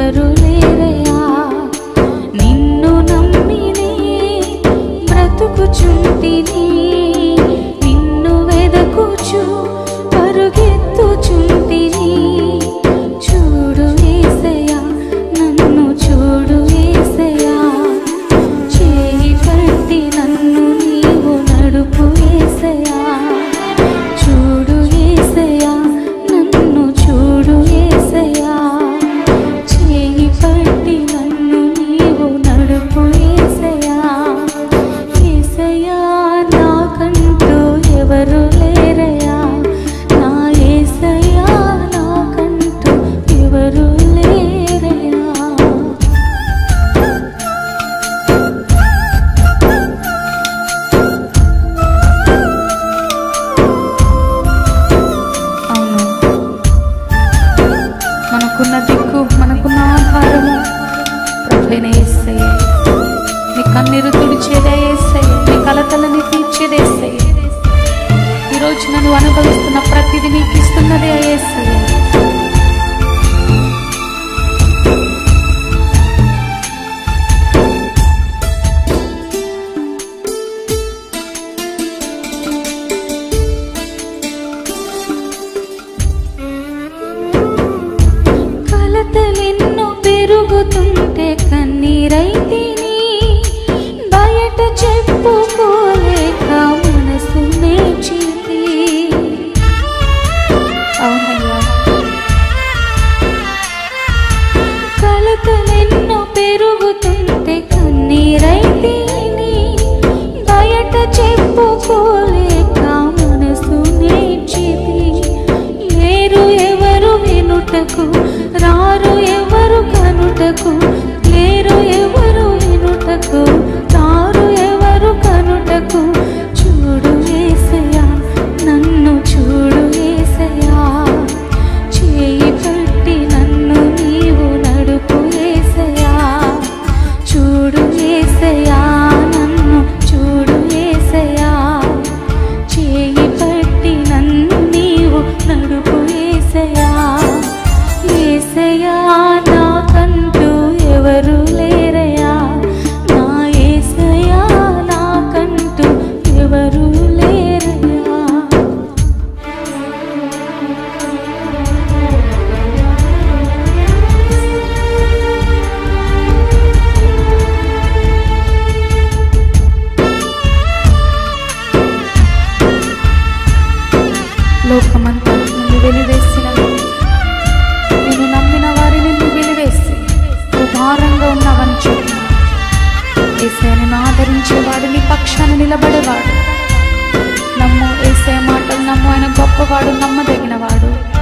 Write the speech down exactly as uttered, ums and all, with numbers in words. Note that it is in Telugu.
ఎవరు లేరయ్యా. నిన్ను నమ్మినే బ్రతుకుచుంటిని, నిన్ను వెదకుచు పరుగెత్తుచుంటిని. చూడు యేసయ్యా, నన్ను చూడు యేసయ్యా, చేయి పట్టి నన్ను నీవు నడుపు యేసయ్యా. చూడు యేసయ్యా, నన్ను చూడు యేసయ్యా, చేయి పట్టి నన్ను నీవు నడుపు యేసయ్యా. యేసయ్యా, నాకంటూ ఎవరు లేరయ్యా, నా యేసయ్యా, నాకంటూ ఎవరు లేరయ్యా. అవును, మనకున్న దిక్కు, మనకున్న ఆధారము ప్రభువైన యేసయ్యే. నీ కన్నీరు తుడిచేదే యేసయ్యే, నీ కలతలని తీర్చేదే యేసయ్యే. ఈరోజు నన్ను అనుభవిస్తున్న ప్రతిదీ నీకు ఇస్తున్నదే యేసయ్యే. కలతలెన్నో పెరుగుతుంటే కన్నీరైతిని, బయట చెప్పుకోలేక మనసు నేర్చింది. అవునయ్యా, కలతలెన్నో పెరుగుతుంటే కన్నీరైతిని, బయట చెప్పుకోలేక మనసు నేర్చింది. లేరు ఎవరు వినుటకు, రారు ఎవరు కనుటకు, లేరు ఎవరు వినుటకు, రారు ఎవరు కనుటకు. చూడు యేసయ్యా, నన్ను చూడు యేసయ్యా, చేయి పట్టి నన్ను నీవు నడుపు యేసయ్యా. చూడు యేసయ్యా, నన్ను చూడు యేసయ్యా, చేయి పట్టి నన్ను నీవు నడుపు యేసయ్యా. యేసయ్యా, నాకంటూ ఎవరు లేరయ్యా, నా యేసయ్యా, నాకంటూ ఎవరు లేరయ్యా. లోకమంతా నిన్ను వెలివేసిన, నేను నమ్మిన వారిని నువ్వు వెలివేసి నువ్వు భారంగా ఉన్నావని చెప్పు. యేసయ్యను ఆదరించేవాడు, నీ పక్షాన నిలబడేవాడు. నమ్ము యేసయ్య మాటలు నమ్ము, ఆయన గొప్పవాడు, నమ్మదగినవాడు.